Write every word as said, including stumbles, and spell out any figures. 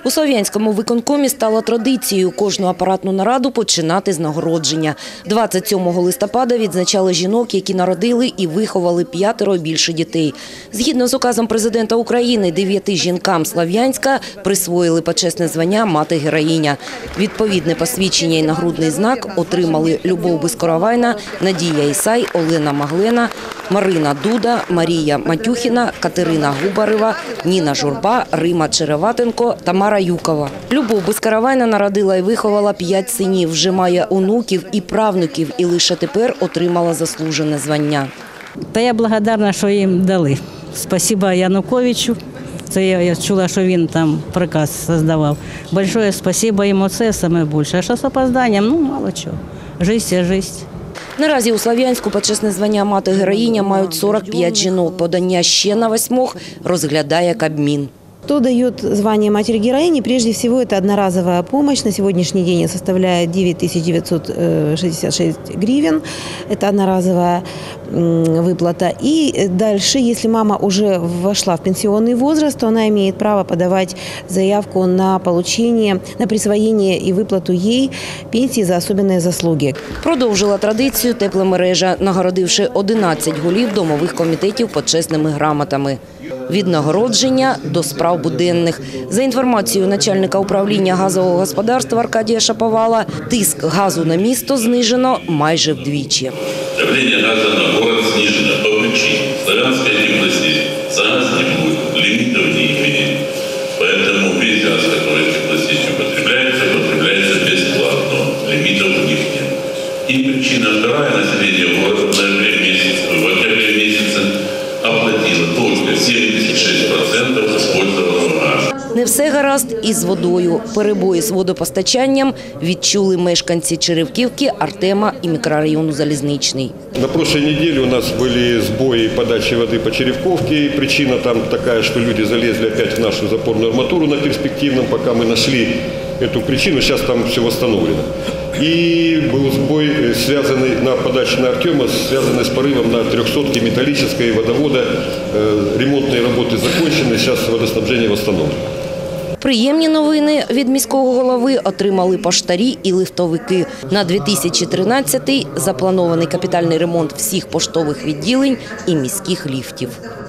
У Слов'янському виконкомі стало традицією кожну апаратну нараду починати з нагородження. двадцять сьомого листопада відзначали жінок, які народили і виховали п'ятеро більше дітей. Згідно з указом президента України, дев'яти жінкам Слов'янська присвоїли почесне звання «Мати-героїня». Відповідне посвідчення і нагрудний знак отримали Любов Безкоровайна, Надія Ісай, Олена Маглена, Марина Дуда, Марія Матюхіна, Катерина Губарева, Ніна Журба, Рима Череватенко, Тамара Юкова. Любов Безкоровайна народила і виховала п'ять синів, вже має онуків і правнуків, і лише тепер отримала заслужене звання. Та я благодарна, що їм дали. Спасибо Януковичу. Це я чула, що він там приказ создавав. Большое спасибо йому, це саме більше. А що з опозданням? Ну, мало чого. Життя є життя. Наразі у Слов'янську почесне звання «Мати-героїня» мають сорок п'ять жінок. Подання ще на восьмох розглядає Кабмін. Кто дает звание матери-героини? Прежде всего, это одноразовая помощь. На сегодняшний день составляет девять тысяч девятьсот шестьдесят шесть гривен. Это одноразовая выплата. И дальше, если мама уже вошла в пенсионный возраст, то она имеет право подавать заявку на получение, на присвоение и выплату ей пенсии за особенные заслуги. Продовжила традицію тепломережа, нагородивши одинадцять голів домових комітетів почесними грамотами. Від нагородження до справ буденних. За інформацією начальника управління газового господарства Аркадія Шаповала, тиск газу на місто знижено майже вдвічі. Давление газа на город снижено по причине. Славянской области газ не будет, лимитов не имеет. Поэтому весь газ, который в теплосети употребляется, потребляется бесплатно. Лимитов у них нет. И причина вторая, население города в ноябре месяце, в октябре месяце оплатило только семьдесят шесть процентов использованного газа. Не все гаразд із водою. Перебої з водопостачанням відчули мешканці Черевківки, Артема і мікрорайону Залізничний. На прошлой неделе у нас были сбои подачи воды по Черевковке. Причина там такая, что люди залезли опять в нашу запорную арматуру на перспективном, пока мы нашли эту причину, сейчас там все восстановлено. И был сбой, связанный на подаче на Артема, связанный с порывом на трехсотке металлической водовода. Ремонтные работы закончены, сейчас водоснабжение восстановлено. Приємні новини від міського голови отримали поштарі і лифтовики. На дві тисячі тринадцятий запланований капітальний ремонт всіх поштових відділень і міських ліфтів.